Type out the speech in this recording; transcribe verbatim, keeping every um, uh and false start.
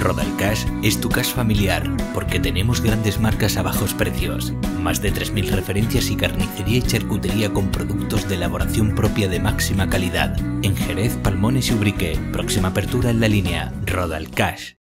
Rodal Cash es tu cash familiar, porque tenemos grandes marcas a bajos precios, más de tres mil referencias y carnicería y charcutería con productos de elaboración propia de máxima calidad, en Jerez, Palmones y Ubrique. Próxima apertura en la línea Rodal Cash.